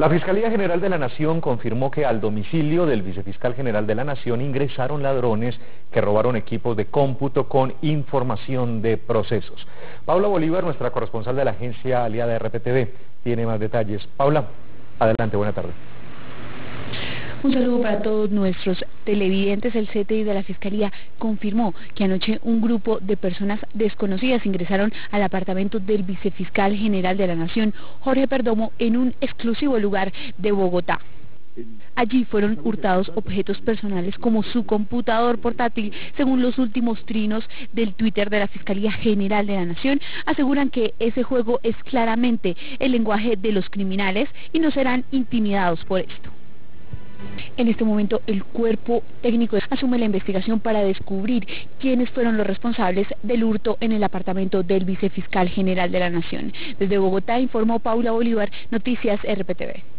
La Fiscalía General de la Nación confirmó que al domicilio del vicefiscal general de la Nación ingresaron ladrones que robaron equipos de cómputo con información de procesos. Paula Bolívar, nuestra corresponsal de la agencia aliada RPTV, tiene más detalles. Paula, adelante, buena tarde. Un saludo para todos nuestros televidentes. El CTI de la Fiscalía confirmó que anoche un grupo de personas desconocidas ingresaron al apartamento del vicefiscal general de la Nación, Jorge Perdomo, en un exclusivo lugar de Bogotá. Allí fueron hurtados objetos personales como su computador portátil. Según los últimos trinos del Twitter de la Fiscalía General de la Nación, aseguran que ese juego es claramente el lenguaje de los criminales y no serán intimidados por esto. En este momento el cuerpo técnico asume la investigación para descubrir quiénes fueron los responsables del hurto en el apartamento del vicefiscal general de la Nación. Desde Bogotá informó Paula Bolívar, Noticias RPTV.